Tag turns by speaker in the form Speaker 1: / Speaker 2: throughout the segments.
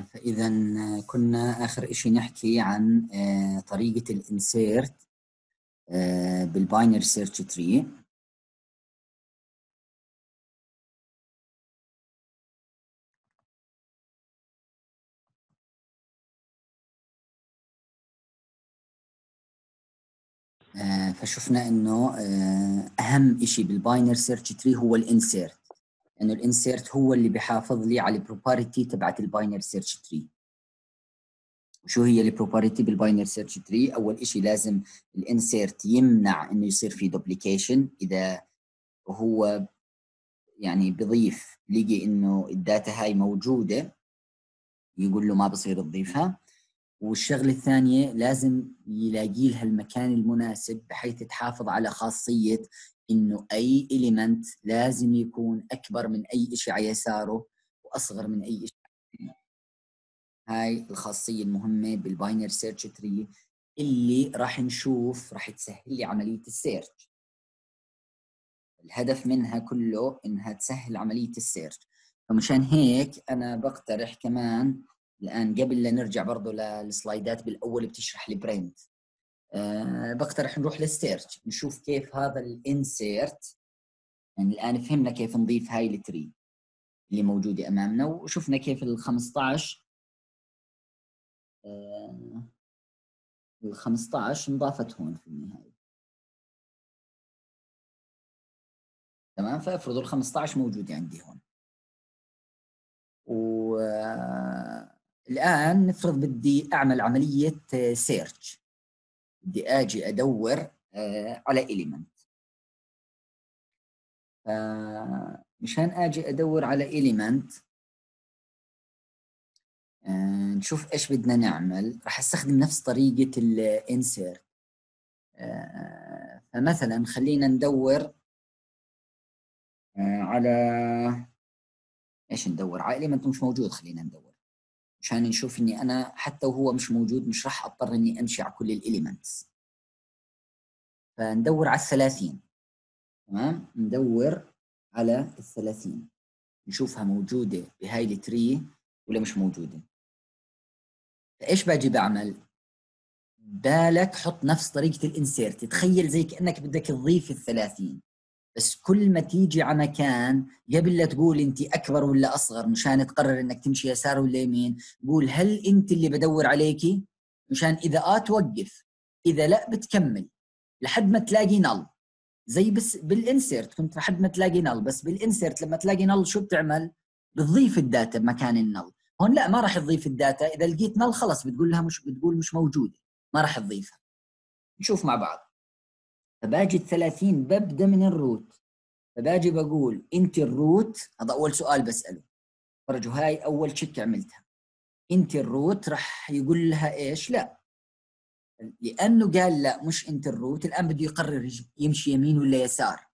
Speaker 1: فإذا كنا آخر إشي نحكي عن طريقة الإنسيرت بالباينري سيرش تري. فشفنا إنه أهم إشي بالباينري سيرش تري هو الإنسيرت، لأنه الإنسيرت هو اللي بحافظ لي على البروباريتي تبعت الباينري سيرش تري. وشو هي البروباريتي بالباينري سيرش تري؟ أول إشي لازم الإنسيرت يمنع إنه يصير في دوبليكيشن. إذا هو يعني بضيف لقي إنه الداتا هاي موجودة يقول له ما بصير تضيفها. والشغلة الثانية لازم يلاقي لها المكان المناسب بحيث تحافظ على خاصية إنه أي إليمنت لازم يكون أكبر من أي شيء على يساره وأصغر من أي شيء. هاي الخاصية المهمة بالباينري سيرش تري اللي راح نشوف راح تسهل لي عملية السيرش. الهدف منها كله إنها تسهل عملية السيرش. فمشان هيك أنا بقترح كمان الآن قبل لا نرجع برضو للسلايدات بالأول بتشرح لي برنت، بقترح نروح للسيرش نشوف كيف هذا الانسيرت. يعني الآن فهمنا كيف نضيف هاي التري اللي موجودة أمامنا، وشفنا كيف ال 15 انضافت هون في النهاية. تمام، فافرضوا ال 15 موجودة عندي هون، والآن نفرض بدي أعمل عملية سيرش، بدي أجي أدور على إليمنت. مشان أجي أدور على إليمنت نشوف إيش بدنا نعمل. راح أستخدم نفس طريقة الإنسيرت. فمثلا خلينا ندور على إيش ندور على إليمنت مش موجود. خلينا ندور مشان نشوف إني أنا حتى وهو مش موجود مش راح أضطر إني أمشي على كل الإليمنتس. فندور على 30. تمام، ندور على 30 نشوفها موجودة بهاي التري ولا مش موجودة. فإيش باجي بعمل؟ بالك حط نفس طريقة الانسيرت. تخيل زي كأنك بدك تضيف 30، بس كل ما تيجي على مكان قبل لا تقول انت اكبر ولا اصغر مشان تقرر انك تمشي يسار ولا يمين، قول هل انت اللي بدور عليكي، مشان اذا توقف، اذا لا بتكمل لحد ما تلاقي نل. زي بس بالانسيرت كنت لحد ما تلاقي نل، بس بالانسيرت لما تلاقي نل شو بتعمل؟ بتضيف الداتا بمكان النل. هون لا، ما راح تضيف الداتا. اذا لقيت نل خلص بتقول لها بتقول مش موجوده، ما راح تضيفها. نشوف مع بعض. فباجي ال 30 ببدا من الروت، فباجي بقول انت الروت. هذا اول سؤال بساله، فرجوا هاي اول تشيك عملتها. انت الروت، راح يقول لها ايش؟ لا، لانه قال لا مش انت الروت. الان بده يقرر يمشي يمين ولا يسار.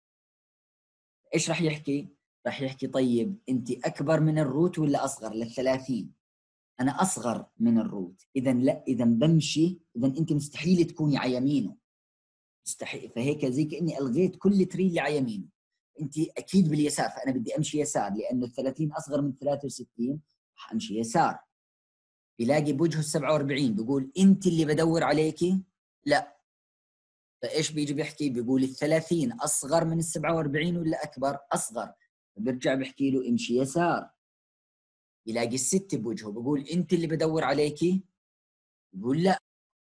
Speaker 1: ايش راح يحكي؟ راح يحكي طيب انت اكبر من الروت ولا اصغر؟ لل30 انا اصغر من الروت، اذا لا، اذا بمشي، اذا انت مستحيل تكوني على يمينه، مستحيل. فهيك زي كاني الغيت كل تري اللي على يمينه. انت اكيد باليسار، فانا بدي امشي يسار لانه ال30 اصغر من 63، راح امشي يسار. بيلاقي بوجهه ال47 بيقول انت اللي بدور عليكي؟ لا. فايش بيجي بيحكي؟ بيقول ال30 اصغر من ال47 ولا اكبر؟ اصغر. بيرجع بيحكي له امشي يسار. يلاقي الست بوجهه بيقول انت اللي بدور عليكي؟ بيقول لا.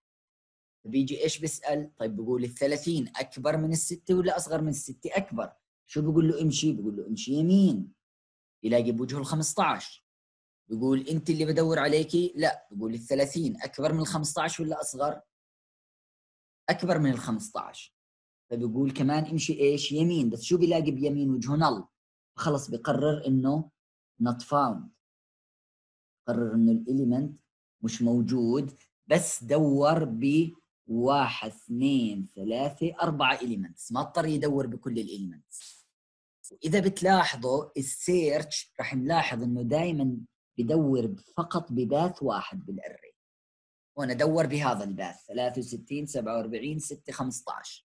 Speaker 1: بيجي ايش بيسال؟ طيب بيقول ال30 اكبر من السته ولا اصغر من السته؟ اكبر. شو بيقول له امشي؟ بيقول له امشي يمين. يلاقي بوجهه ال15 بيقول انت اللي بدور عليكي؟ لا. بيقول ال30 اكبر من ال15 ولا اصغر؟ اكبر من ال15. فبيقول كمان امشي ايش؟ يمين. بس شو بيلاقي بيمين؟ وجهه نل. خلص بقرر انه not found. قرر انه الاليمنت مش موجود، بس دور ب 1 2 3 4 اليمنتس، ما اضطر يدور بكل الاليمنتس. واذا بتلاحظوا السيرش راح نلاحظ انه دائما بدور فقط بباث واحد بالاري. وانا ادور بهذا الباث 63 47 6 15.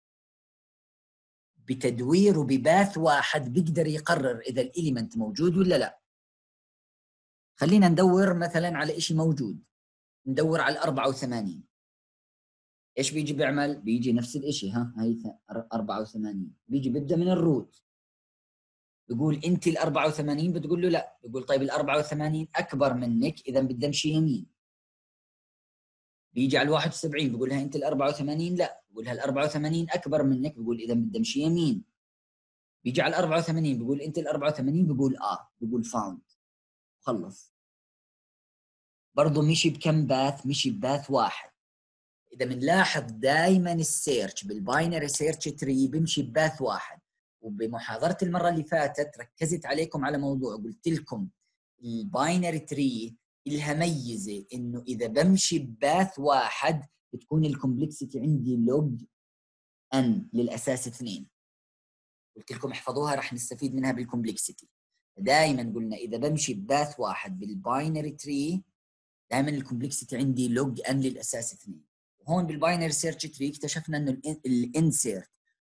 Speaker 1: بتدويره بباث واحد بيقدر يقرر اذا الاليمنت موجود ولا لا. خلينا ندور مثلا على شيء موجود، ندور على 84. ايش بيجي بيعمل؟ بيجي نفس الشيء، هي 84 بيجي بيبدا من الروت، بيقول انت ال 84، بتقول له لا، بيقول طيب ال 84 اكبر منك، اذا بدي امشي يمين. بيجي على ال 71 بيقول لها انت ال 84 لا، بيقول لها ال 84 اكبر منك، بيقول اذا بدي امشي يمين. بيجي على ال 84 بيقول انت ال 84، بيقول بيقول فاوند، خلص. برضه مشي بكم باث؟ مشي بباث واحد. اذا بنلاحظ دائما السيرش بالباينري سيرش تري بيمشي بباث واحد. وبمحاضره المره اللي فاتت ركزت عليكم على موضوع، قلت لكم الباينري تري لها ميزه انه اذا بمشي بباث واحد بتكون الكومبلكسيتي عندي لوج ان للاساس 2. قلت لكم احفظوها، راح نستفيد منها بالكومبلكسيتي. دائما قلنا اذا بمشي بباث واحد بالباينري تري دائما الكومبلكسيتي عندي لوج ان للاساس 2. وهون بالباينري سيرش تري اكتشفنا انه الانسيرت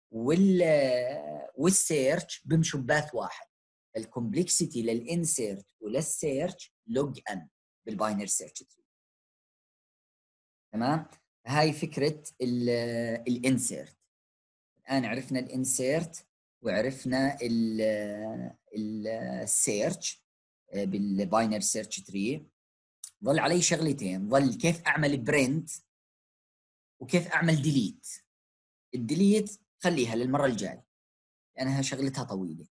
Speaker 1: والسيرش بيمشوا بباث واحد. الكومبلكسيتي للانسيرت وللسيرش لوج ان بالباينري سيرش تري. تمام؟ هاي فكره الانسيرت. الان عرفنا الانسيرت وعرفنا السيرش بالباينري سيرش تري. ظل علي شغلتين، ظل كيف اعمل برنت وكيف اعمل ديليت. الديليت خليها للمره الجايه لانها شغلتها طويله.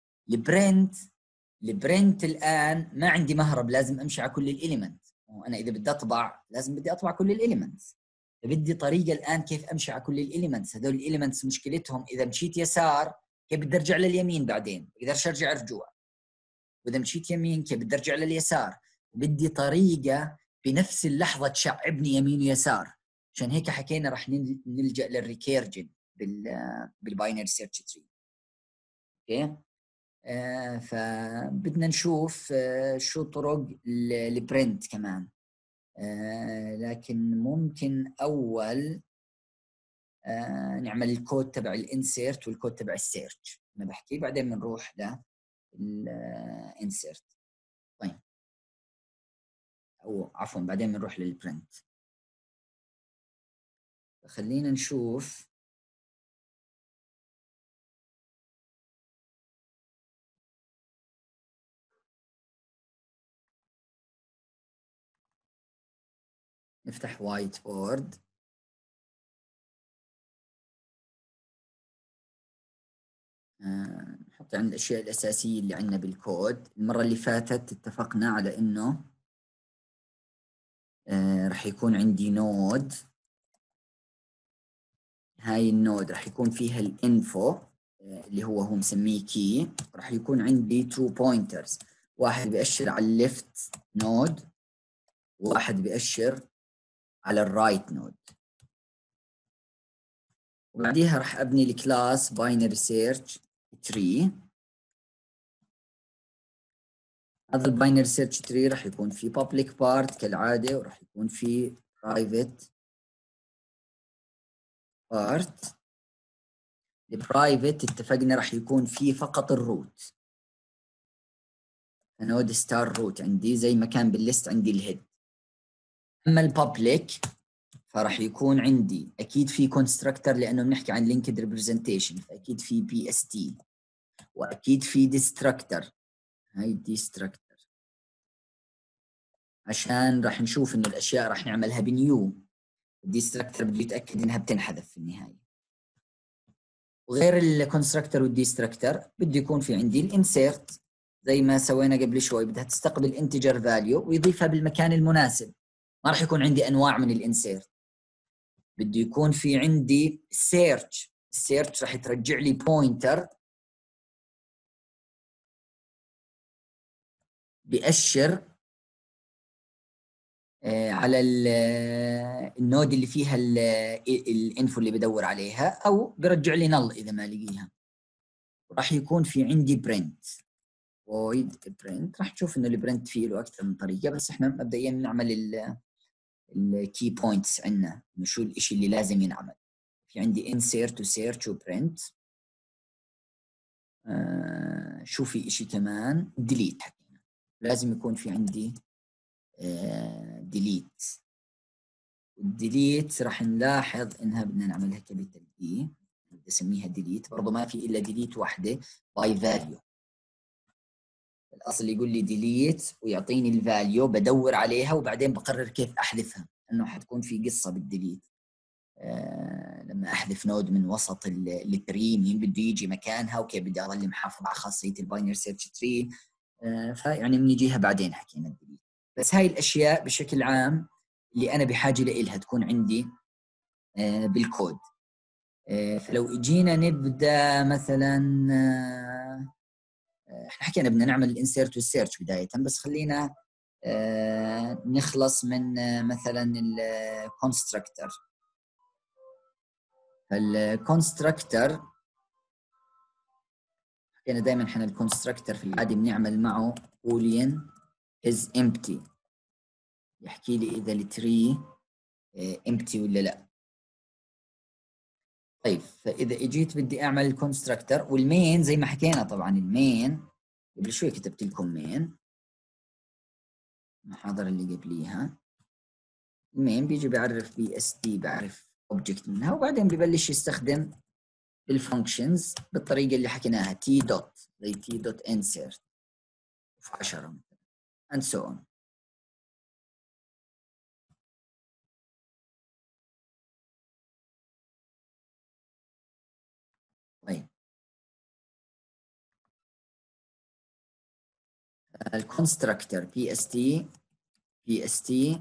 Speaker 1: البرنت الان ما عندي مهرب، لازم امشي على كل الاليمنت. وانا اذا بدي اطبع لازم بدي اطبع كل الاليمنتس، فبدي طريقه الان كيف امشي على كل الاليمنتس. هذول الاليمنتس مشكلتهم اذا مشيت يسار كيف بدي ارجع لليمين، بعدين بقدرش ارجع رجوع. واذا مشيت يمين كيف بدي ارجع لليسار. بدي طريقه بنفس اللحظه تشعبني يمين ويسار. عشان هيك حكينا راح نلجا للريكيرجن بالباينري سيرش تري. اوكي. فبدنا نشوف شو طرق البرنت كمان. لكن ممكن اول نعمل الكود تبع الانسيرت والكود تبع السيرش. انا بحكي بعدين بنروح للانسيرت. طيب، او عفوا بعدين بنروح للبرنت. خلينا نشوف. نفتح وايت بورد. نحط عند الاشياء الاساسيه اللي عندنا بالكود. المره اللي فاتت اتفقنا على انه راح يكون عندي نود. هاي النود راح يكون فيها الانفو اللي هو مسميه كي. راح يكون عندي تو بوينترز، واحد بيأشر على الليفت نود وواحد بيأشر على الرايت نود. وبعديها راح ابني الكلاس باينري سيرش تري. هذا الباينري سيرش تري راح يكون في public part كالعاده، وراح يكون في private part. البرايفت اتفقنا راح يكون فيه فقط الروت، نود ستار روت عندي زي ما كان بالليست عندي الهيد. اما البابليك فراح يكون عندي اكيد في كونستراكتور لانه بنحكي عن لينكد ريبريزنتيشن، فاكيد في بي اس تي، واكيد في ديستراكتور. هاي ديستراكتور عشان راح نشوف انه الاشياء راح نعملها بنيو. الديستراكتور بده يتاكد انها بتنحذف في النهايه. وغير الكونستراكتور والديستراكتور بده يكون في عندي الانسيرت زي ما سوينا قبل شوي، بدها تستقبل انتجر فاليو ويضيفها بالمكان المناسب. ما راح يكون عندي انواع من الانسيرت. بده يكون في عندي سيرش. السيرش راح ترجع لي بوينتر بيأشر على النود اللي فيها الانفو اللي بدور عليها، او برجع لي نل اذا ما لقيها. راح يكون في عندي برنت void برنت. راح تشوف انه البرنت فيه له اكثر من طريقه، بس احنا مبدئيا نعمل الكي بوينتس عندنا انه شو الشيء اللي لازم ينعمل. في عندي insert وسيرش وبرنت. شو في شيء كمان؟ delete. حكينا لازم يكون في عندي ديليت. والديليت راح نلاحظ انها بدنا نعملها كابيتال دي، بدي اسميها ديليت، برضه ما في الا ديليت واحده باي فاليو. الاصل يقول لي ديليت ويعطيني الفاليو، بدور عليها وبعدين بقرر كيف احذفها، انه حتكون في قصه بالديليت. لما احذف نود من وسط التري مين بده يجي مكانها، وكيف بدي اضل محافظ على خاصيه الباينري سيرش تري. فيعني بنيجيها بعدين حكينا الديليت. بس هاي الاشياء بشكل عام اللي انا بحاجه لها تكون عندي بالكود. فلو اجينا نبدا مثلا، احنا حكينا بدنا نعمل الانسيرت والسيرش بدايه، بس خلينا نخلص من مثلا الكونستراكتور. فالكونستراكتور حكينا دائما احنا الكونستراكتور في العاده بنعمل معه boolean is empty، يحكي لي اذا التري empty ولا لا. طيب فاذا اجيت بدي اعمل الكونستراكتور والمين زي ما حكينا، طبعا المين قبل شوي كتبت لكم مين المحاضره اللي قبليها. المين بيجي بيعرف بي اس تي، بعرف اوبجكت منها، وبعدين ببلش يستخدم الفانكشنز بالطريقه اللي حكيناها، تي دوت زي تي دوت انسيرت في 10 and so on. طيب الكونستراكتور بي اس تي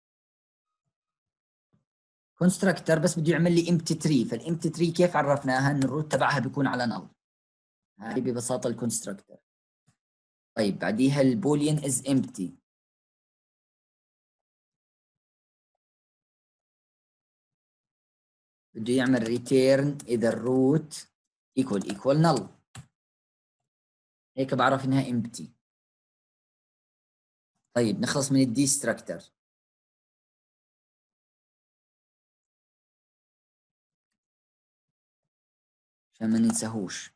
Speaker 1: كونستراكتور بس بده يعمل لي امتي تري. فالامتي تري كيف عرفناها؟ ان الروت تبعها بيكون على نل. هاي ببساطه الكونستراكتور. طيب بعديها البوليان از امتي، بده يعمل ريتيرن اذا الروت ايكوال نل، هيك بعرف انها امتي. طيب نخلص من الديستراكتور. عشان ما ننساهوش،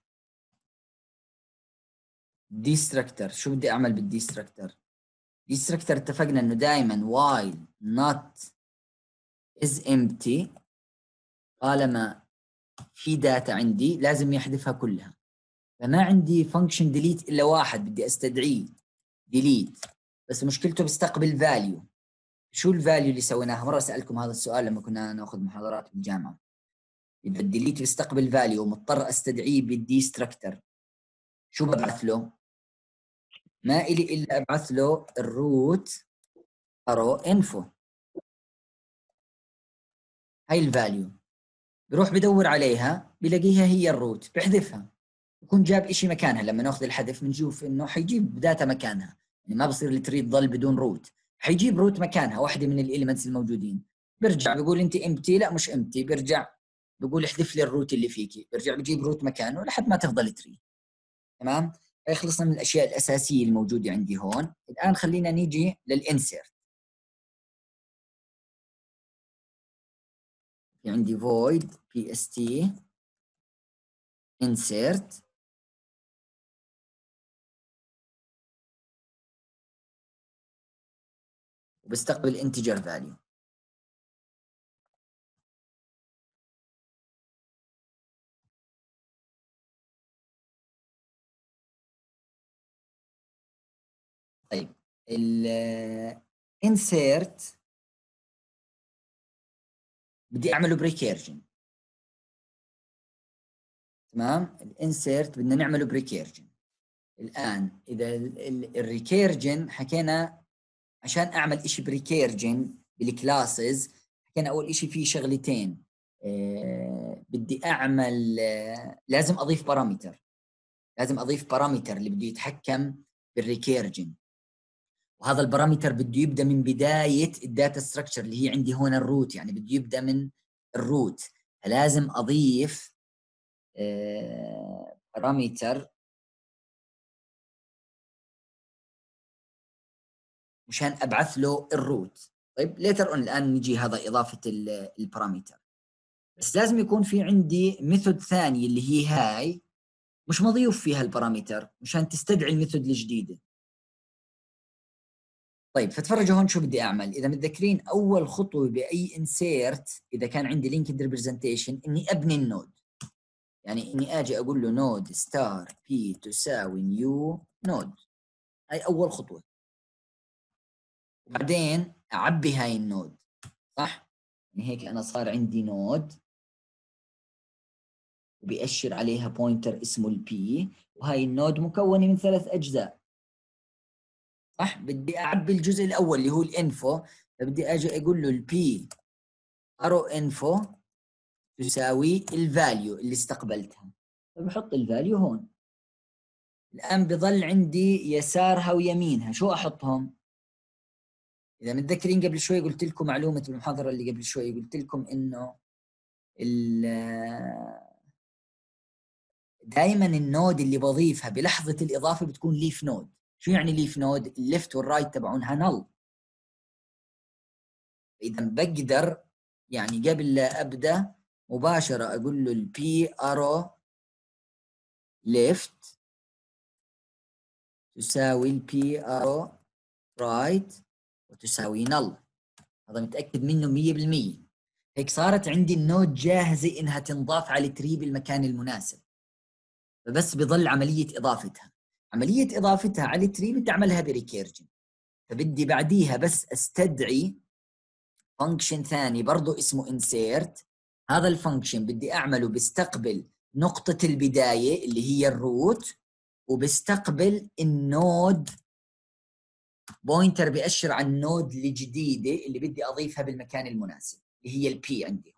Speaker 1: ديستراكتور شو بدي اعمل بالديستراكتور؟ ديستراكتور اتفقنا انه دائما while not is empty، طالما في داتا عندي لازم يحذفها كلها. فما عندي فانكشن ديليت الا واحد بدي استدعيه ديليت، بس مشكلته بيستقبل فاليو. شو الفاليو اللي سويناها؟ مره سالكم هذا السؤال لما كنا ناخذ محاضرات بالجامعه. اذا الديليت بيستقبل فاليو ومضطر استدعيه بالديستراكتور، شو ببعث له؟ ما إلي الا ابعث له الروت ارو انفو. هاي الفاليو بروح بدور عليها بلاقيها هي الروت، بحذفها، بكون جاب إشي مكانها. لما ناخذ الحذف بنشوف انه حيجيب داتا مكانها، يعني ما بصير التري تضل بدون روت، حيجيب روت مكانها واحده من الاليمنتس الموجودين. برجع بقول انت امتي، لا مش امتي، برجع بقول احذف لي الروت اللي فيكي، برجع بجيب روت مكانه لحد ما تفضل تري. تمام. خلصنا من الاشياء الاساسيه الموجوده عندي هون. الان خلينا نيجي للانسيرت. في عندي void pst insert، وبستقبل integer value. طيب insert بدي اعمله بريكيرجن. تمام. الانسيرت بدنا نعمله بريكيرجن. الان اذا الريكيرجن حكينا عشان اعمل إشي بريكيرجن بالكلاسز، حكينا اول إشي فيه شغلتين. بدي اعمل لازم اضيف بارامتر، لازم اضيف بارامتر اللي بده يتحكم بالريكيرجن. وهذا البارامتر بده يبدا من بدايه الداتا ستراكشر اللي هي عندي هون الروت، يعني بده يبدا من الروت. فلازم اضيف بارامتر مشان ابعث له الروت. طيب ليتر اون الان نجي هذا اضافه البارامتر، بس لازم يكون في عندي ميثود ثانيه اللي هي هاي مش مضيوف فيها البارامتر مشان تستدعي الميثود الجديده. طيب فتفرجوا هون شو بدي اعمل. اذا متذكرين اول خطوه باي انسيرت اذا كان عندي لينكد ريبرزنتيشن اني ابني النود، يعني اني اجي اقول له نود ستار بي تساوي نيو نود، هاي اول خطوه. وبعدين اعبي هاي النود، صح؟ يعني هيك انا صار عندي نود وبيأشر عليها بوينتر اسمه البي، وهاي النود مكونه من 3 اجزاء، صح؟ بدي اعبي الجزء الاول اللي هو الانفو، فبدي اجي اقول له البي ارو انفو تساوي الفاليو اللي استقبلتها، فبحط الفاليو هون. الان بضل عندي يسارها ويمينها، شو احطهم؟ اذا متذكرين قبل شوي قلت لكم معلومه بالمحاضره اللي قبل شوي، قلت لكم انه دائما النود اللي بضيفها بلحظه الاضافه بتكون ليف نود. شو يعني ليف نود؟ الليفت والرايت تبعونها نل. اذا بقدر يعني قبل لا ابدا مباشره اقول له البي ارو ليفت تساوي البي ارو رايت وتساوي نل. هذا متاكد منه 100%. هيك صارت عندي النود جاهزه انها تنضاف على التري بالمكان المناسب، فبس بضل عمليه اضافتها. عمليه اضافتها على التري بدي اعملها بريكيرجن، فبدي بعديها بس استدعي فانكشن ثاني برضه اسمه insert. هذا الفانكشن بدي اعمله بيستقبل نقطة البداية اللي هي الروت، وبيستقبل النود بوينتر بيأشر عن النود الجديدة اللي بدي اضيفها بالمكان المناسب اللي هي البي عندي.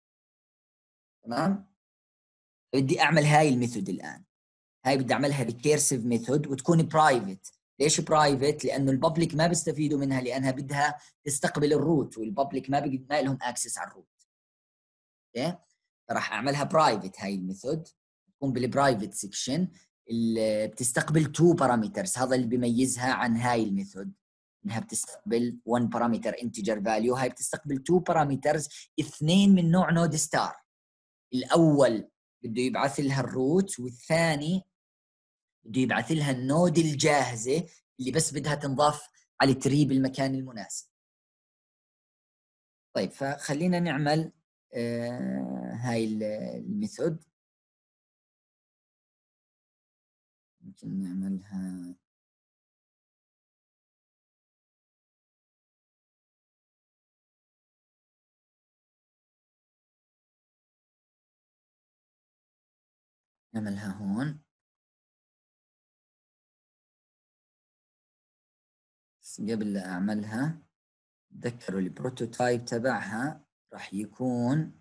Speaker 1: تمام؟ بدي اعمل هاي الميثود الان. هاي بدي اعملها ريكيرسيف ميثود وتكون برايفت. ليش برايفت؟ لانه الببليك ما بيستفيدوا منها لانها بدها تستقبل الروت، والببليك ما لهم اكسس على الروت. اوكي؟ فراح اعملها برايفت هاي الميثود، تكون بالبرايفت سيكشن اللي بتستقبل 2 بارامترز. هذا اللي بيميزها عن هاي الميثود، انها بتستقبل 1 بارامتر انتجر فاليو، هاي بتستقبل 2 بارامترز، 2 من نوع نود ستار. الاول بده يبعث لها الروت، والثاني بده يبعث لها النود الجاهزه اللي بس بدها تنضاف على التري بالمكان المناسب. طيب فخلينا نعمل هاي الميثود. ممكن نعملها نعملها هون. بس قبل لا اعملها تذكروا البروتوتايب تبعها راح يكون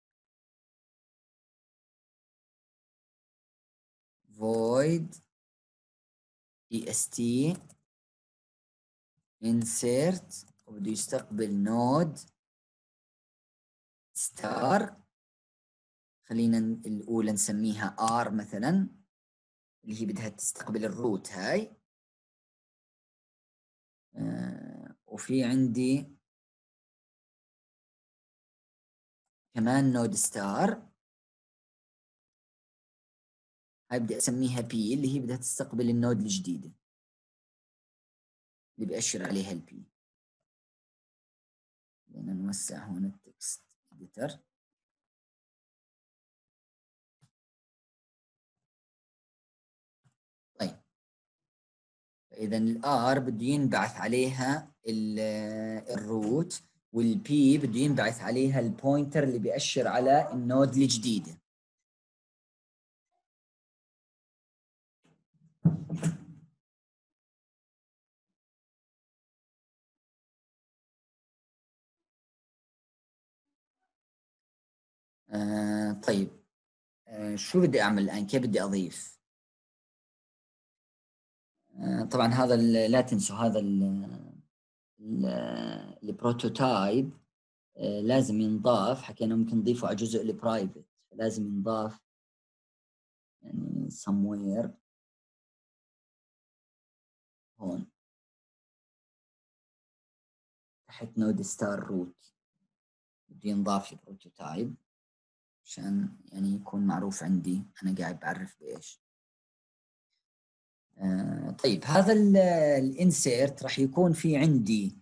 Speaker 1: void est insert وبده يستقبل نود ستار. خلينا الاولى نسميها R مثلا، اللي هي بدها تستقبل الروت هاي. وفي عندي كمان نود ستار، هاي بدي اسميها P اللي هي بدها تستقبل النود الجديدة اللي بأشر عليها البي. بدنا نوسع هون التكست اديتر. طيب اذا الار بده ينبعث عليها الروت، والبي بده ينبعث عليها البوينتر اللي بيأشر على النود الجديده. طيب شو بدي اعمل الان؟ كيف بدي اضيف؟ طبعا هذا لا تنسوا هذا البروتوتايب لازم ينضاف. حكينا ممكن نضيفه على جزء البرايفت، لازم ينضاف يعني somewhere هون تحت نود ستار روت. بده ينضاف البروتوتايب عشان يعني يكون معروف عندي انا قاعد بعرف بايش. طيب هذا الانسيرت راح يكون في عندي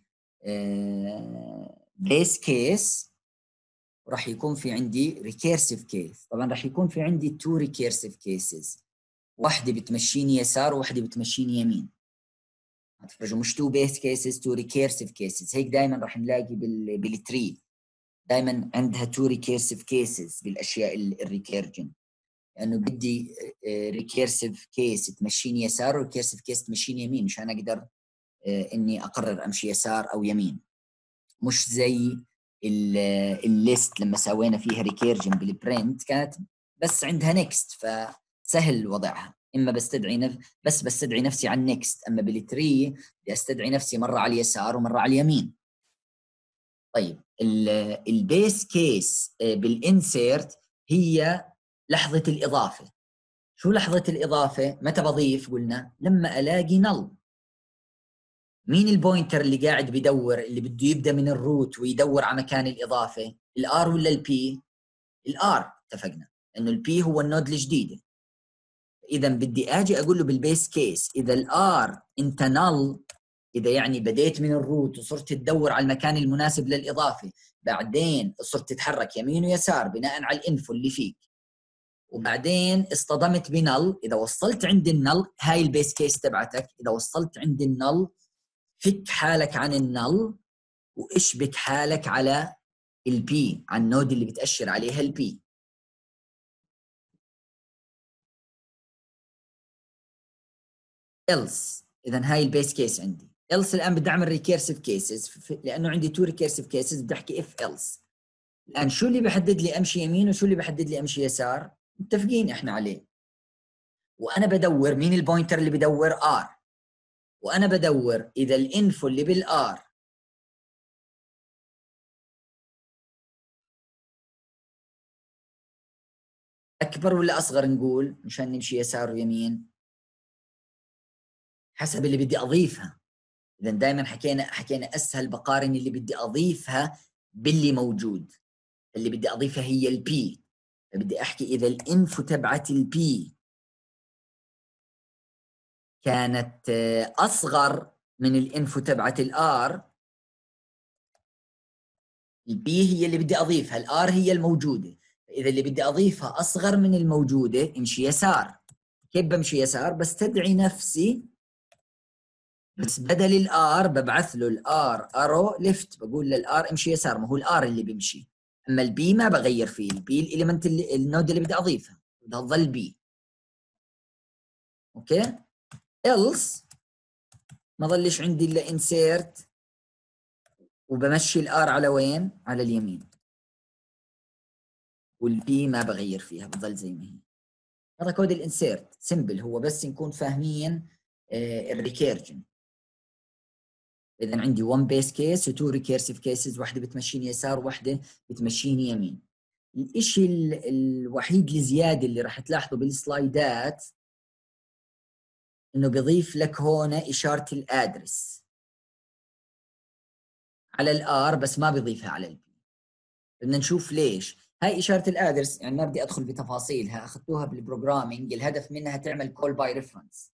Speaker 1: بيس كيس، وراح يكون في عندي ريكيرسيف كيس. طبعا راح يكون في عندي تو ريكيرسيف كيسز، واحده بتمشيني يسار وواحده بتمشيني يمين. هتفرجوا مش تو بيس كيسز، تو ريكيرسيف كيسز. هيك دائما راح نلاقي بالتري دائما عندها تو ريكيرسيف كيسز بالاشياء الريكيرجن، لانه بدي ريكيرسيف كيس تمشيني يسار وريكيرسيف كيس تمشيني يمين مشان اقدر اني اقرر امشي يسار او يمين. مش زي الليست لما سوينا فيها ريكيرجن بالبرنت كانت بس عندها نيكست، فسهل وضعها، اما بستدعي نفسي على النيكست، اما بالتري بدي استدعي نفسي مره على اليسار ومره على اليمين. طيب البيس كيس بالانسيرت هي لحظه الاضافه. شو لحظه الاضافه؟ متى بضيف؟ قلنا لما الاقي نل. مين البوينتر اللي قاعد بدور، اللي بده يبدا من الروت ويدور على مكان الاضافه؟ الار ولا البي؟ الار. اتفقنا انه البي هو النود الجديده. اذا بدي اجي اقول له بالبيس كيس اذا الار انت نل، اذا يعني بديت من الروت وصرت تدور على المكان المناسب للاضافه، بعدين صرت تتحرك يمين ويسار بناء على الانفو اللي فيك، وبعدين اصطدمت بنل، اذا وصلت عند النل هاي البيس كيس تبعتك. اذا وصلت عند النل فك حالك عن النل واشبك حالك على البي، على النود اللي بتأشر عليها البي. else اذا هاي البيس كيس عندي. else الان بدي اعمل ريكيرسيف كيسز، لانه عندي تو ريكيرسيف كيسز بدي احكي اف else. الان شو اللي بحدد لي امشي يمين وشو اللي بحدد لي امشي يسار؟ متفقين احنا عليه. وانا بدور مين البوينتر اللي بدور؟ ار. وانا بدور اذا الانفو اللي بالار اكبر ولا اصغر، نقول مشان نمشي يسار ويمين حسب اللي بدي اضيفها. اذا دائما حكينا اسهل بقارن اللي بدي اضيفها باللي موجود. اللي بدي اضيفها هي البي، فبدي احكي اذا الانفو تبعت البي كانت اصغر من الانفو تبعت الار، البي هي اللي بدي اضيفها، الار هي الموجوده. اذا اللي بدي اضيفها اصغر من الموجوده امشي يسار. كيف بمشي يسار؟ بستدعي نفسي، بس بدل الار ببعث له الار ارو ليفت، بقول للار امشي يسار، ما هو الار اللي بيمشي. اما البي ما بغير فيه، البي الاليمنت النود اللي بدي اضيفها بدها تظل بي. اوكي. else ما ظلش عندي الا insert، وبمشي الار على وين؟ على اليمين، والبي ما بغير فيها بظل زي ما هي. هذا كود الانسيرت سمبل، هو بس نكون فاهمين الريكيرجن. اذا عندي 1 بيس كيس و 2 ريكيرسيف كيسز، واحده بتمشيني يسار وواحده بتمشيني يمين. الشيء الوحيد الزياده اللي راح تلاحظه بالسلايدات انه بيضيف لك هون اشاره الادرس على الار، بس ما بيضيفها على البي. بدنا نشوف ليش. هاي اشاره الادرس يعني ما بدي ادخل بتفاصيلها، اخذتوها بالبروجرامينج، الهدف منها تعمل كول باي ريفرنس.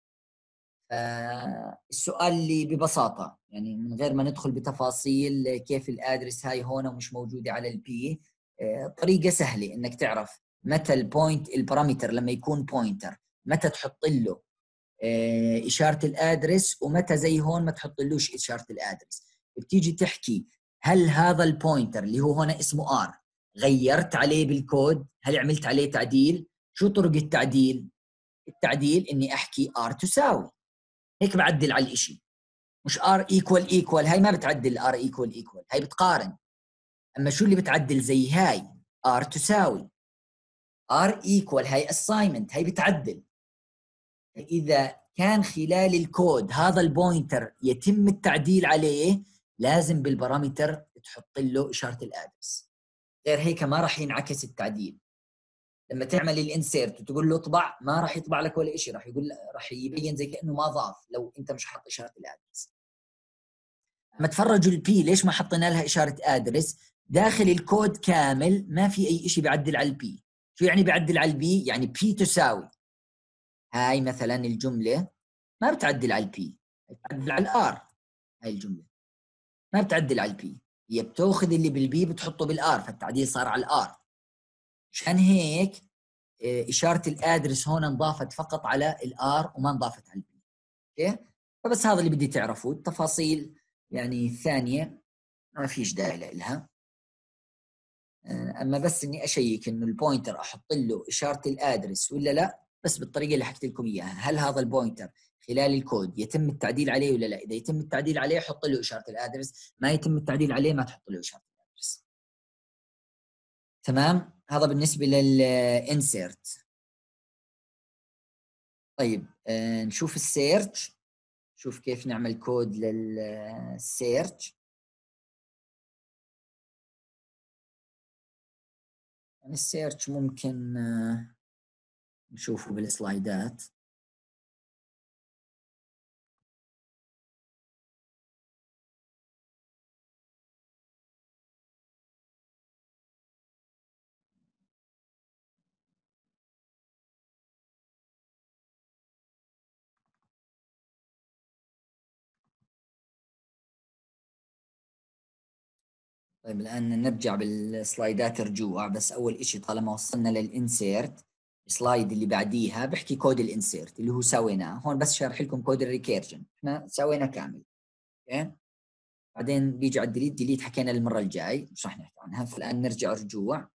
Speaker 1: السؤال اللي ببساطه يعني من غير ما ندخل بتفاصيل كيف الادرس هاي هون ومش موجوده على البي، طريقه سهله انك تعرف متى البوينت البارامتر لما يكون بوينتر متى تحط له اشاره الادرس، ومتى زي هون ما تحطلوش اشاره الادرس. بتيجي تحكي هل هذا البوينتر اللي هو هنا اسمه ار غيرت عليه بالكود؟ هل عملت عليه تعديل؟ شو طرق التعديل؟ التعديل اني احكي ار تساوي، هيك بعدل على الاشي. مش ار ايكوال ايكوال، هاي ما بتعدل ار ايكوال ايكوال، هاي بتقارن. اما شو اللي بتعدل زي هاي؟ ار تساوي، ار ايكوال، هاي اساينمنت، هاي بتعدل. إذا كان خلال الكود هذا البوينتر يتم التعديل عليه لازم بالبارامتر تحط له إشارة الادرس، غير هيك ما راح ينعكس التعديل. لما تعمل الانسيرت وتقول له اطبع ما راح يطبع لك ولا شيء، راح يقول، راح يبين زي كأنه ما ضاف لو انت مش حاط إشارة الادرس. لما تفرجوا البي ليش ما حطينا لها إشارة ادرس؟ داخل الكود كامل ما في أي شيء بيعدل على البي. شو يعني بيعدل على البي؟ يعني بي تساوي، هاي مثلا الجملة ما بتعدل على البي، بتعدل على الار. هاي الجملة ما بتعدل على البي، هي بتاخذ اللي بالبي بتحطه بالار، فالتعديل صار على الار. عشان هيك إشارة الادرس هون انضافت فقط على الار وما انضافت على البي. اوكي، فبس هذا اللي بدي تعرفوه. التفاصيل يعني الثانية ما فيش داعي لها. اما بس اني اشيك انه البوينتر احط له اشاره الادرس ولا لا، بس بالطريقه اللي حكيت لكم اياها. هل هذا البوينتر خلال الكود يتم التعديل عليه ولا لا؟ اذا يتم التعديل عليه حط له اشاره الادرس، ما يتم التعديل عليه ما تحط له اشاره الادرس. تمام، هذا بالنسبه للانسيرت. طيب نشوف السيرش، نشوف كيف نعمل كود للسيرش. يعني السيرش ممكن نشوفه بالسلايدات. طيب الآن نرجع بالسلايدات رجوع. بس أول إشي طالما وصلنا للإنسيرت، السلايد اللي بعديها بحكي كود الإنسيرت اللي هو سويناه هون. بس شارح لكم كود الريكيرجن إحنا سوينا كامل. أوكي، بعدين بيجي على الديليت. ديليت حكينا المرة الجاي مش رح نحكي عنها. فالآن نرجع رجوع.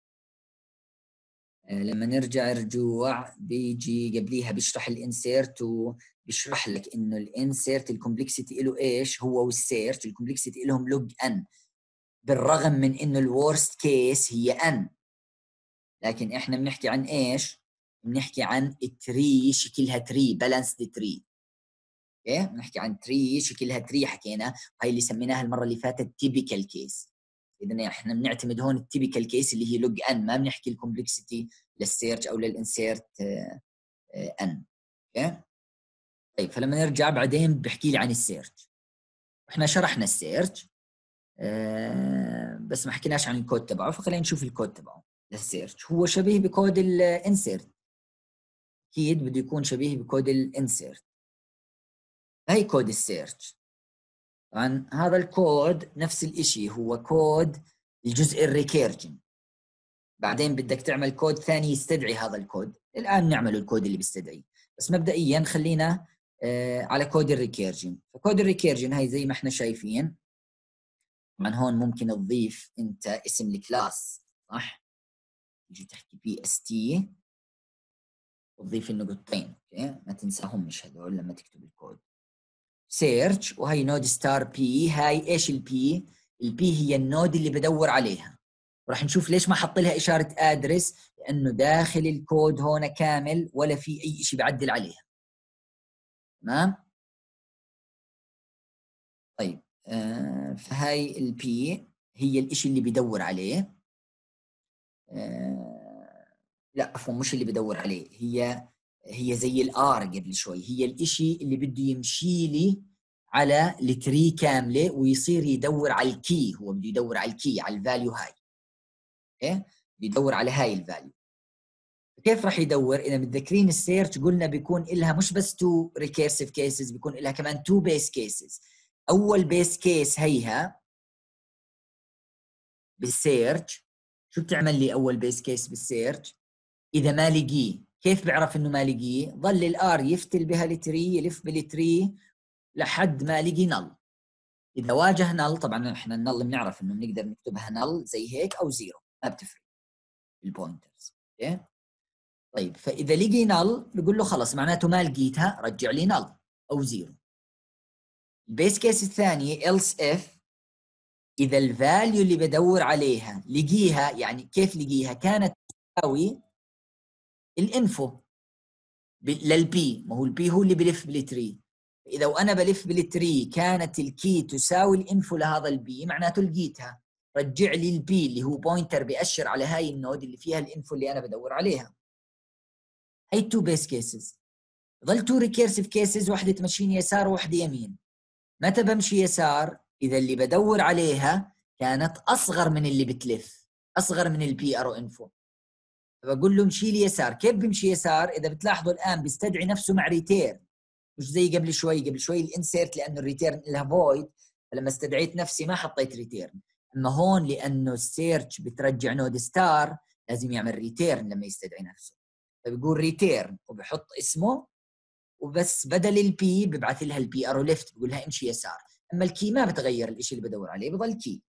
Speaker 1: لما نرجع رجوع بيجي قبليها بيشرح الانسيرت، وبيشرح لك انه الانسيرت الكومبلكسيتي له ايش هو، والسيرت الكومبلكسيتي لهم لوج ان، بالرغم من انه الورست كيس هي ان. لكن احنا بنحكي عن ايش؟ بنحكي عن تري شكلها تري، بالانسد تري. اوكي، بنحكي عن تري شكلها تري حكينا، وهي اللي سميناها المره اللي فاتت تيبيكال كيس. اذا احنا بنعتمد هون التيبيكال كيس اللي هي لوج ان، ما بنحكي الكومبلكسيتي للسيرش او للانسيرت ان. اوكي، طيب فلما نرجع بعدين بحكي لي عن السيرش. احنا شرحنا السيرش بس ما حكيناش عن الكود تبعه، فخلينا نشوف الكود تبعه للسيرش. هو شبيه بكود الانسيرت، اكيد بده يكون شبيه بكود الانسيرت. هي كود السيرش. طبعا هذا الكود نفس الاشي، هو كود الجزء الريكيرجن. بعدين بدك تعمل كود ثاني يستدعي هذا الكود، الان نعمل الكود اللي بيستدعيه. بس مبدئيا خلينا على كود الريكيرجن. فكود الريكيرجن هي زي ما احنا شايفين. طبعا هون ممكن تضيف انت اسم الكلاس، صح؟ تيجي تحكي بي اس تي وتضيف النقطتين. اوكي، ما تنساهم مش هذول لما تكتب الكود. سيرش، وهي نود ستار بي. هاي ايش البي؟ البي هي النود اللي بدور عليها. وراح نشوف ليش ما حط لها اشاره ادرس، لانه داخل الكود هون كامل ولا في اي شيء بعدل عليها. تمام. طيب فهاي البي هي الاشي اللي بدور عليه. لا عفوا، مش اللي بدور عليه، هي زي الار قبل شوي، هي الاشي اللي بده يمشي لي على التري كامله ويصير يدور على الكي. هو بده يدور على الكي، على الفاليو هاي. اوكي، بده يدور على هاي الفاليو. كيف راح يدور؟ اذا متذكرين السيرش قلنا بيكون لها مش بس تو ريكيرسيف كيسز، بيكون لها كمان تو بيس كيسز. اول بيس كيس هيها بالسيرش. شو بتعمل لي اول بيس كيس بالسيرش؟ اذا ما لقيه، كيف بيعرف انه ما لقيه؟ ظل الار يفتل بهالتري، يلف بالتري لحد ما لقي نل. اذا واجه نل، طبعا احنا النل بنعرف انه بنقدر نكتبها نل زي هيك او زيرو، ما بتفرق البوينترز. اوكي، طيب فاذا لقي نل بقول له خلص معناته ما لقيتها، رجع لي نل او زيرو. البيس كيس الثانيه else if، اذا الفاليو اللي بدور عليها لقيها. يعني كيف لقيها؟ كانت تساوي الانفو للبي، ما هو البي هو اللي بلف بالتري. اذا وانا بلف بالتري كانت الكي تساوي الانفو لهذا البي، معناته لقيتها. رجع لي البي اللي هو بوينتر بيأشر على هاي النود اللي فيها الانفو اللي انا بدور عليها. هي تو بيس كيسز. ظل تو ريكيرسيف كيسز، واحده تمشيني يسار وواحده يمين. متى بمشي يسار؟ اذا اللي بدور عليها كانت اصغر من اللي بتلف، اصغر من البي ارو انفو. بقول له امشي لي يسار. كيف بمشي يسار؟ اذا بتلاحظوا الان بيستدعي نفسه مع ريتيرن، مش زي قبل شوي. قبل شوي الانسيرت لانه الريتيرن لها فويد، فلما استدعيت نفسي ما حطيت ريتيرن. اما هون لانه السيرش بترجع نود ستار لازم يعمل ريتيرن لما يستدعي نفسه، فبيقول ريتيرن وبحط اسمه وبس. بدل البي ببعث لها البي ارو ليفت، بقول لها امشي يسار. اما الكي ما بتغير الشيء اللي بدور عليه، بضل كي.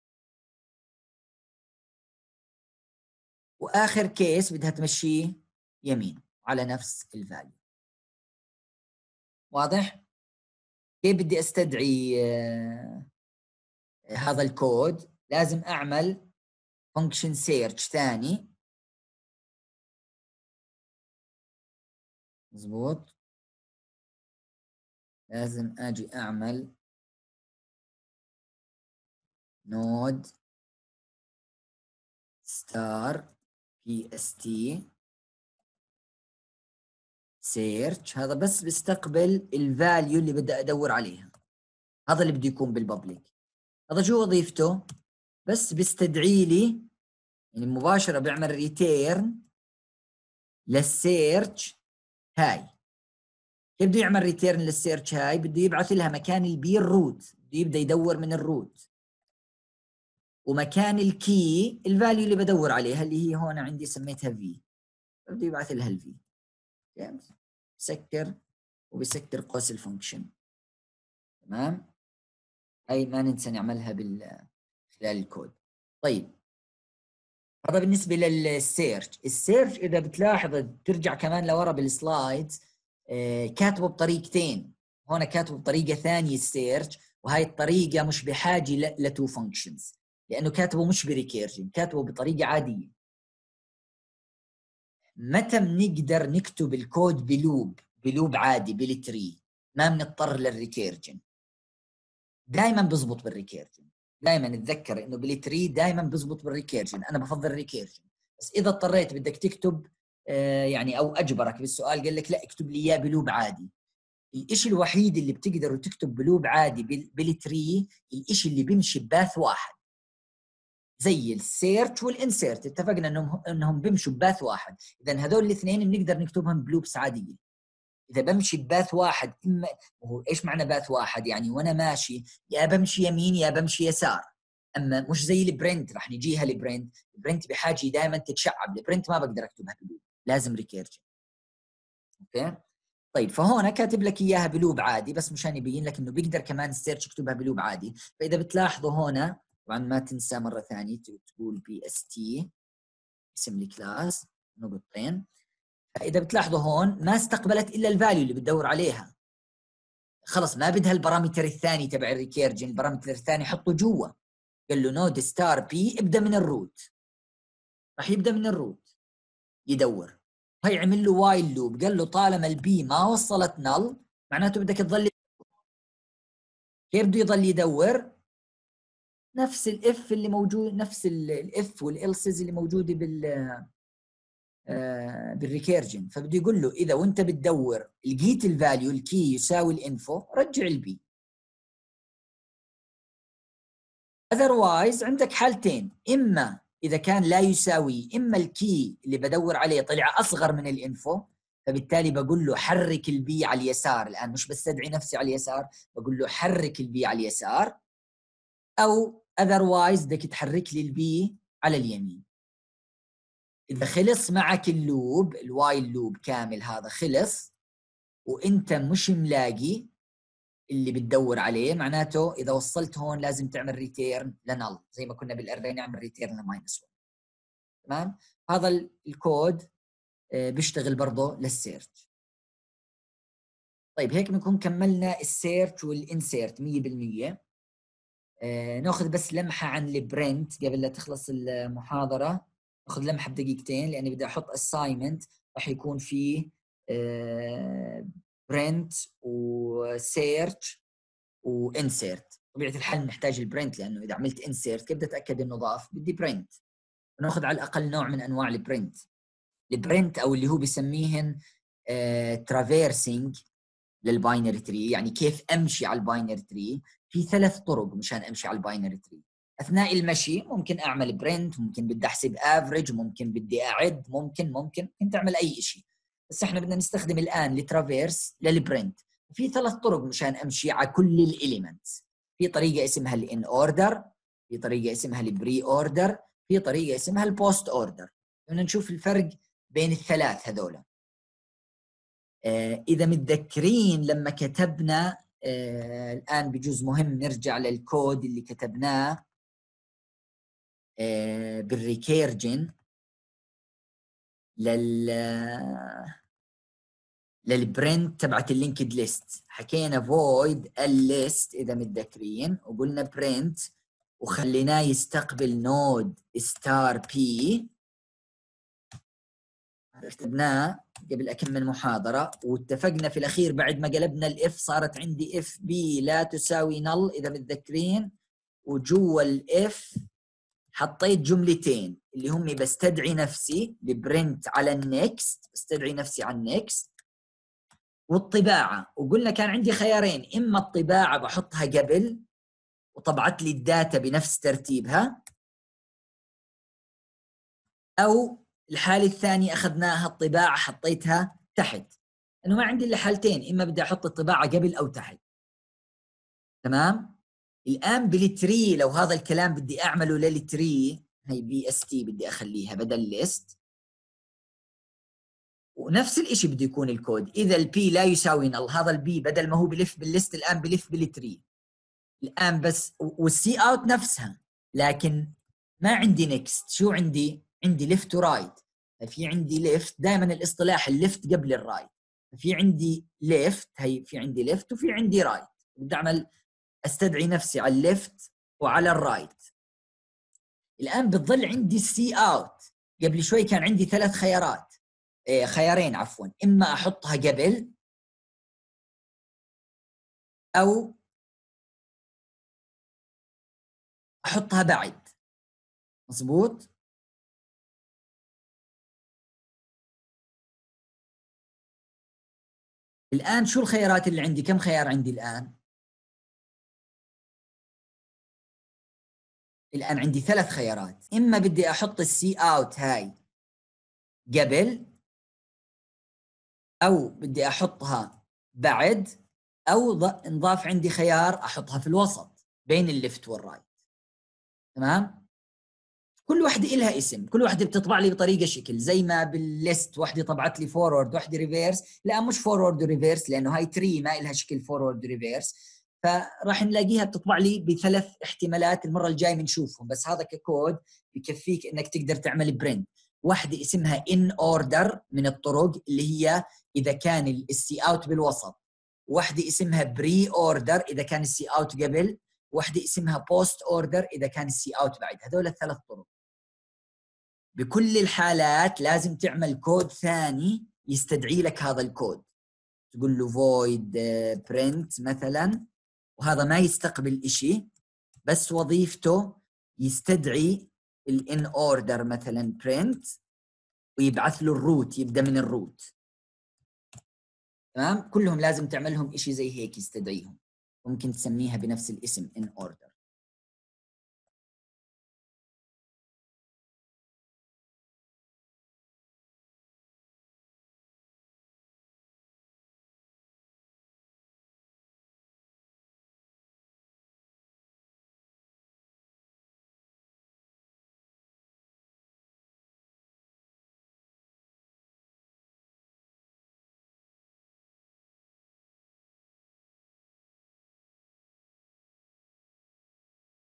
Speaker 1: واخر كيس بدها تمشيه يمين على نفس الفاليو. واضح؟ كيف بدي استدعي هذا الكود؟ لازم اعمل فانكشن سيرش ثاني. مظبوط، لازم اجي اعمل نود ستار بي اس تي سيرش. هذا بس بيستقبل الفاليو اللي بدي ادور عليها، هذا اللي بده يكون بالببليك. هذا شو وظيفته؟ بس بيستدعي لي يعني مباشرة، بيعمل ريتيرن للسيرش هاي. كيف بده يعمل ريتيرن للسيرش هاي؟ بده يبعث لها مكان البي الروت، بده يبدا يدور من الروت، ومكان الكي الفاليو اللي بدور عليها اللي هي هون عندي سميتها في، بده يبعث لها الفي. سكر وبسكر قوس الفانكشن. تمام، هاي ما ننسى نعملها خلال الكود. طيب هذا بالنسبه للسيرش. السيرش اذا بتلاحظ ترجع كمان لورا بالسلايدز، كاتبه بطريقتين. هون كاتبه بطريقه ثانيه السيرش، وهي الطريقه مش بحاجه لتو فانكشنز، لانه كاتبه مش بريكيرجن، كاتبه بطريقه عاديه. متى بنقدر نكتب الكود بلوب عادي بالتري، ما بنضطر للريكيرجن؟ دائما بزبط بالريكيرجن. دائما اتذكر انه بالتري دائما بزبط بالريكيرجن، انا بفضل الريكيرجن. بس اذا اضطريت بدك تكتب يعني او اجبرك بالسؤال قال لك لا اكتب لي اياه بلوب عادي، الشيء الوحيد اللي بتقدروا تكتب بلوب عادي بالتري الشيء اللي بيمشي بباث واحد، زي السيرش والانسيرت. اتفقنا انهم بيمشوا بباث واحد، اذا هذول الاثنين بنقدر نكتبهم بلوبس عاديه. اذا بمشي بباث واحد، اما هو ايش معنى باث واحد؟ يعني وانا ماشي يا بمشي يمين يا بمشي يسار. اما مش زي البرنت، راح نجيها البرنت بحاجه دائما تتشعب. البرنت ما بقدر اكتبها بلوب، لازم ريكيرجن. اوكي طيب، فهون كاتب لك اياها بلوب عادي بس مشان يبين لك انه بيقدر كمان السيرش يكتبها بلوب عادي. فاذا بتلاحظوا هون طبعا ما تنسى مره ثانيه تقول بي اس تي اسم الكلاس نقطتين. فاذا بتلاحظوا هون ما استقبلت الا الفاليو اللي بتدور عليها، خلص ما بدها البارامتر الثاني تبع الريكيرجن. البارامتر الثاني حطه جوا، قال له نود ستار بي ابدا من الروت، راح يبدا من الروت يدور. هي عمل له وايل لوب، قال له طالما البي ما وصلت نل معناته بدك تضل. كيف بده يضل يدور؟ نفس الاف اللي موجود، نفس الاف والالسز اللي موجوده بالريكيرجن. فبده يقول له اذا وانت بتدور لقيت الفاليو الكي يساوي الانفو رجع البي. اذروايز عندك حالتين، اما اذا كان لا يساوي، اما الكي اللي بدور عليه طلع اصغر من الانفو، فبالتالي بقول له حرك البي على اليسار. الان مش بستدعي نفسي على اليسار، بقول له حرك البي على اليسار، او اذروايز بدك تحرك لي البي على اليمين. اذا خلص معك اللوب، الوايل لوب كامل هذا خلص وانت مش ملاقي اللي بتدور عليه، معناته اذا وصلت هون لازم تعمل ريتيرن لنل، زي ما كنا بالاري نعمل ريتيرن لماينس 1. تمام، هذا الكود بيشتغل برضه للسيرش. طيب هيك بنكون كملنا السيرش والانسيرت 100%. ناخذ بس لمحه عن البرنت قبل لا تخلص المحاضره. ناخذ لمحه بدقيقتين لاني بدي احط اساينمنت راح يكون فيه برنت وسيرش وانسيرت. طبيعه الحال نحتاج البرنت، لانه اذا عملت انسيرت كيف بدي اتاكد انه ضاف؟ بدي برنت. ناخذ على الاقل نوع من انواع البرنت. البرنت او اللي هو بسميهن ترافيرسينج للباينري تري، يعني كيف امشي على الباينري تري. في 3 طرق مشان امشي على الباينري تري. اثناء المشي ممكن اعمل برنت، ممكن بدي احسب افريج، ممكن بدي اعد، ممكن تعمل اي شيء. بس احنا بدنا نستخدم الان الترافيرس للبرنت. في 3 طرق مشان امشي على كل الاليمنتس. في طريقه اسمها الان اوردر، في طريقه اسمها البري اوردر، في طريقه اسمها البوست اوردر. بدنا نشوف الفرق بين الثلاث هذول. اذا متذكرين لما كتبنا الان بجزء مهم نرجع للكود اللي كتبناه بالريكيرجن للبرنت تبعت اللينكد ليست. حكينا فويد الليست اذا متذكرين، وقلنا برنت وخليناه يستقبل نود ستار بي. كتبناه قبل كم من محاضره، واتفقنا في الاخير بعد ما قلبنا الاف صارت عندي اف بي لا تساوي نل اذا متذكرين، وجوا الاف حطيت جملتين اللي هم بستدعي نفسي ببرنت على النكست، بستدعي نفسي على النكست، والطباعه. وقلنا كان عندي خيارين، اما الطباعه بحطها قبل وطبعت لي الداتا بنفس ترتيبها، او الحاله الثانيه اخذناها الطباعه حطيتها تحت. انه ما عندي الا حالتين، اما بدي احط الطباعه قبل او تحت. تمام. الان بالتري لو هذا الكلام بدي اعمله للتري، هي بي اس تي بدي اخليها بدل ليست، ونفس الشيء بده يكون الكود. اذا البي لا يساوي نل، هذا البي بدل ما هو بلف بالليست الان بلف بالتري الان بس، والسي اوت نفسها، لكن ما عندي نكست. شو عندي؟ عندي ليفت ورايت. في عندي ليفت، دائما الاصطلاح الليفت قبل الرايت. في عندي ليفت، هي في عندي ليفت وفي عندي رايت. بدي اعمل استدعي نفسي على الليفت وعلى الرايت. الان بتظل عندي السي اوت. قبل شوي كان عندي 3 خيارات، خيارين عفوا، اما احطها قبل او احطها بعد. مظبوط. الان شو الخيارات اللي عندي؟ كم خيار عندي الان؟ الان عندي 3 خيارات، اما بدي احط السي اوت هاي قبل، او بدي احطها بعد، او انضاف عندي خيار احطها في الوسط بين الليفت والرايت. تمام. كل واحدة إلها اسم، كل واحدة بتطبع لي بطريقة شكل، زي ما بالليست واحدة طبعت لي فورورد واحدة ريفيرس. لا مش فورورد وريفيرس، لأنه هاي تري ما إلها شكل فورورد وريفيرس، فراح نلاقيها بتطبع لي ب3 احتمالات. المرة الجاي بنشوفهم، بس هذا ككود بكفيك إنك تقدر تعمل برنت. واحدة اسمها in order من الطرق اللي هي إذا كان السي اوت بالوسط، واحدة اسمها بري اوردر إذا كان السي اوت قبل، واحدة اسمها بوست اوردر إذا كان السي اوت بعد. هذول ال3 طرق. بكل الحالات لازم تعمل كود ثاني يستدعي لك هذا الكود. تقول له void print مثلا، وهذا ما يستقبل إشي، بس وظيفته يستدعي الان اوردر مثلا print، ويبعث له الروت، يبدا من الروت. تمام. كلهم لازم تعملهم إشي زي هيك يستدعيهم، ممكن تسميها بنفس الاسم in order.